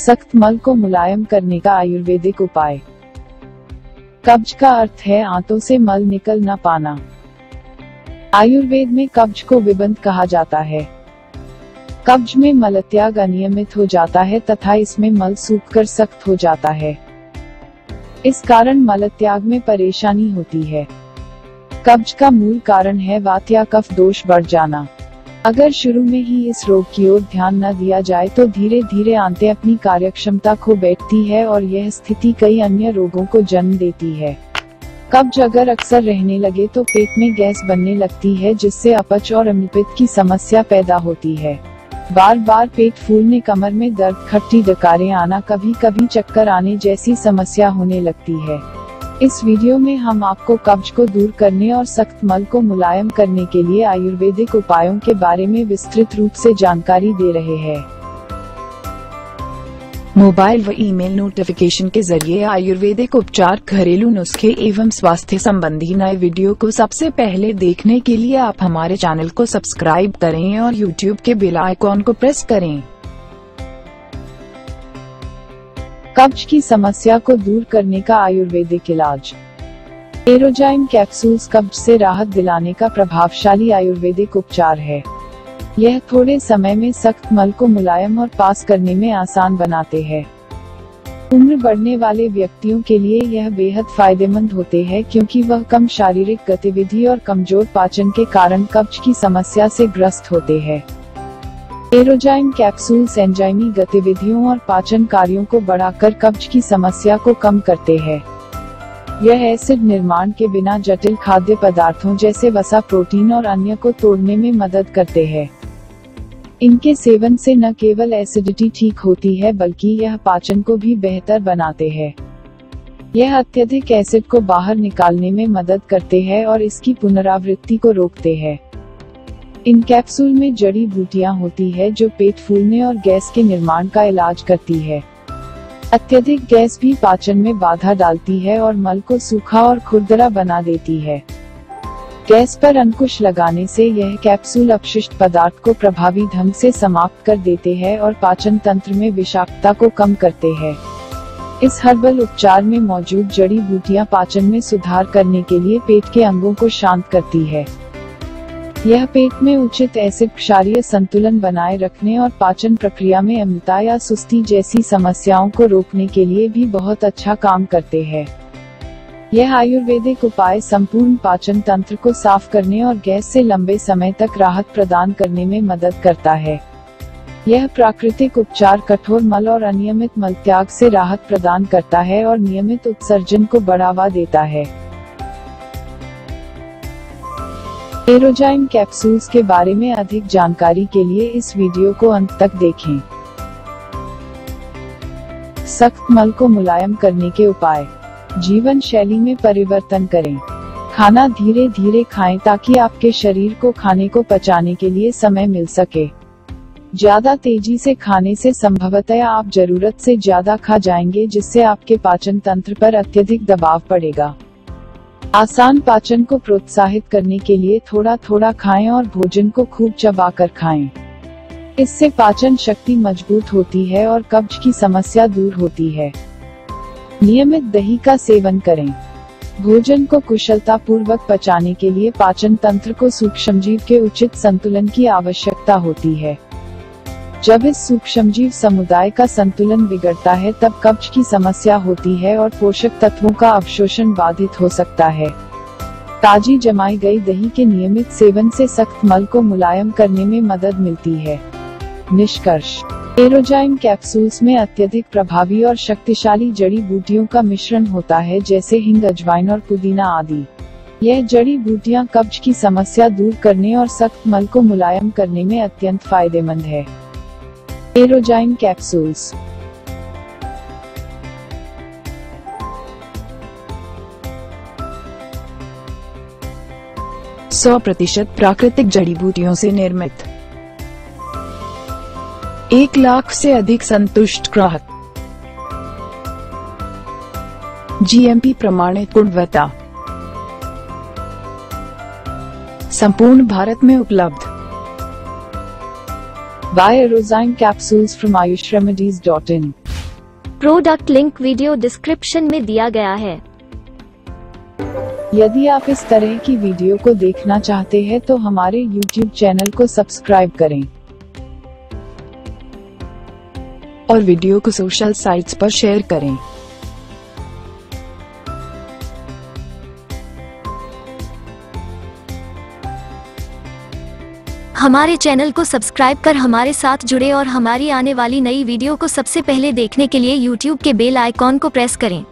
सख्त मल को मुलायम करने का आयुर्वेदिक उपाय। कब्ज का अर्थ है आंतों से मल निकल न पाना। आयुर्वेद में कब्ज को विबंध कहा जाता है। कब्ज में मलत्याग अनियमित हो जाता है तथा इसमें मल सूखकर सख्त हो जाता है। इस कारण मलत्याग में परेशानी होती है। कब्ज का मूल कारण है वात या कफ दोष बढ़ जाना। अगर शुरू में ही इस रोग की ओर ध्यान न दिया जाए तो धीरे धीरे आंतें अपनी कार्यक्षमता खो बैठती है और यह स्थिति कई अन्य रोगों को जन्म देती है। कब्ज अगर अक्सर रहने लगे तो पेट में गैस बनने लगती है, जिससे अपच और अम्लपित्त की समस्या पैदा होती है। बार बार पेट फूलने, कमर में दर्द, खट्टी डकारें आना, कभी कभी चक्कर आने जैसी समस्या होने लगती है। इस वीडियो में हम आपको कब्ज को दूर करने और सख्त मल को मुलायम करने के लिए आयुर्वेदिक उपायों के बारे में विस्तृत रूप से जानकारी दे रहे हैं। मोबाइल व ईमेल नोटिफिकेशन के जरिए आयुर्वेदिक उपचार, घरेलू नुस्खे एवं स्वास्थ्य संबंधी नए वीडियो को सबसे पहले देखने के लिए आप हमारे चैनल को सब्सक्राइब करें और यूट्यूब के बेल आइकॉन को प्रेस करें। कब्ज की समस्या को दूर करने का आयुर्वेदिक इलाज। एरोजाइम कैप्सूल्स कब्ज से राहत दिलाने का प्रभावशाली आयुर्वेदिक उपचार है। यह थोड़े समय में सख्त मल को मुलायम और पास करने में आसान बनाते हैं। उम्र बढ़ने वाले व्यक्तियों के लिए यह बेहद फायदेमंद होते हैं, क्योंकि वह कम शारीरिक गतिविधि और कमजोर पाचन के कारण कब्ज की समस्या से ग्रस्त होते हैं। एरोजाइम कैप्सूल्स एंजाइमी गतिविधियों और पाचन कार्यों को बढ़ाकर कब्ज की समस्या को कम करते हैं। यह एसिड निर्माण के बिना जटिल खाद्य पदार्थों जैसे वसा, प्रोटीन और अन्य को तोड़ने में मदद करते हैं। इनके सेवन से न केवल एसिडिटी ठीक होती है, बल्कि यह पाचन को भी बेहतर बनाते हैं। यह अत्यधिक एसिड को बाहर निकालने में मदद करते हैं और इसकी पुनरावृत्ति को रोकते हैं। इन कैप्सूल में जड़ी बूटियां होती है जो पेट फूलने और गैस के निर्माण का इलाज करती है। अत्यधिक गैस भी पाचन में बाधा डालती है और मल को सूखा और खुरदरा बना देती है। गैस पर अंकुश लगाने से यह कैप्सूल अपशिष्ट पदार्थ को प्रभावी ढंग से समाप्त कर देते हैं और पाचन तंत्र में विषाक्तता को कम करते हैं। इस हर्बल उपचार में मौजूद जड़ी बूटियां पाचन में सुधार करने के लिए पेट के अंगों को शांत करती है। यह पेट में उचित एसिड क्षारीय संतुलन बनाए रखने और पाचन प्रक्रिया में अम्लता या सुस्ती जैसी समस्याओं को रोकने के लिए भी बहुत अच्छा काम करते हैं। यह आयुर्वेदिक उपाय संपूर्ण पाचन तंत्र को साफ करने और गैस से लंबे समय तक राहत प्रदान करने में मदद करता है। यह प्राकृतिक उपचार कठोर मल और अनियमित मल त्याग से राहत प्रदान करता है और नियमित उत्सर्जन को बढ़ावा देता है। एरोजाइम कैप्सूल्स के बारे में अधिक जानकारी के लिए इस वीडियो को अंत तक देखें। सख्त मल को मुलायम करने के उपाय। जीवन शैली में परिवर्तन करें। खाना धीरे धीरे खाएं ताकि आपके शरीर को खाने को पचाने के लिए समय मिल सके। ज्यादा तेजी से खाने से संभवतः आप जरूरत से ज्यादा खा जाएंगे, जिससे आपके पाचन तंत्र पर अत्यधिक दबाव पड़ेगा। आसान पाचन को प्रोत्साहित करने के लिए थोड़ा थोड़ा खाएं और भोजन को खूब चबाकर खाएं। इससे पाचन शक्ति मजबूत होती है और कब्ज की समस्या दूर होती है। नियमित दही का सेवन करें। भोजन को कुशलता पूर्वक पचाने के लिए पाचन तंत्र को सूक्ष्मजीव के उचित संतुलन की आवश्यकता होती है। जब इस सूक्ष्मजीव समुदाय का संतुलन बिगड़ता है तब कब्ज की समस्या होती है और पोषक तत्वों का अवशोषण बाधित हो सकता है। ताजी जमाई गई दही के नियमित सेवन से सख्त मल को मुलायम करने में मदद मिलती है। निष्कर्ष। एरोजाइम कैप्सूल्स में अत्यधिक प्रभावी और शक्तिशाली जड़ी बूटियों का मिश्रण होता है, जैसे हींग, अजवाइन और पुदीना आदि। यह जड़ी बूटियां कब्ज की समस्या दूर करने और सख्त मल को मुलायम करने में अत्यंत फायदेमंद है। एरोजाइम कैप्सूल्स 100% प्राकृतिक जड़ी बूटियों से निर्मित। 1 लाख से अधिक संतुष्ट ग्राहक। जीएमपी प्रमाणित गुणवत्ता। संपूर्ण भारत में उपलब्ध। Buy Erozyme capsules from ayushremedies.in product link video description में दिया गया है। यदि आप इस तरह की वीडियो को देखना चाहते हैं तो हमारे YouTube चैनल को सब्सक्राइब करें और वीडियो को सोशल साइट्स पर शेयर करें। हमारे चैनल को सब्सक्राइब कर हमारे साथ जुड़े और हमारी आने वाली नई वीडियो को सबसे पहले देखने के लिए YouTube के बेल आइकॉन को प्रेस करें।